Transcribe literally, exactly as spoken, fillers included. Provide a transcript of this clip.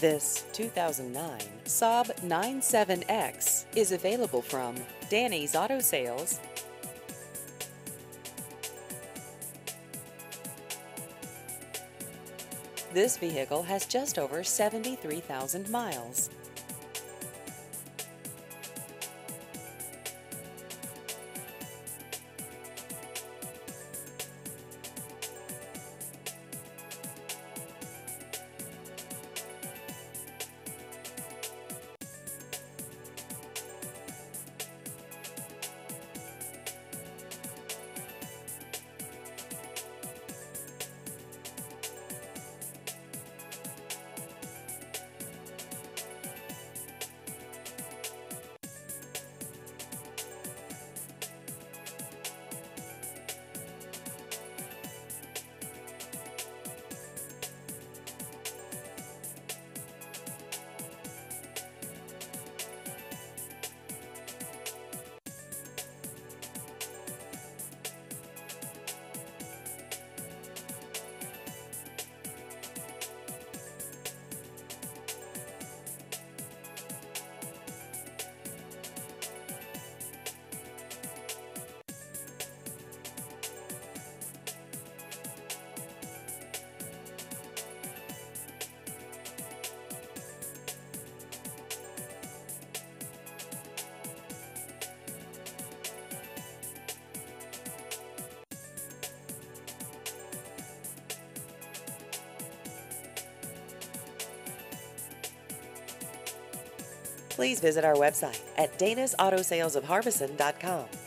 This two thousand nine Saab ninety-seven X is available from Danny's Auto Sales. This vehicle has just over seventy-three thousand miles. Please visit our website at danis auto sales of harbison dot com.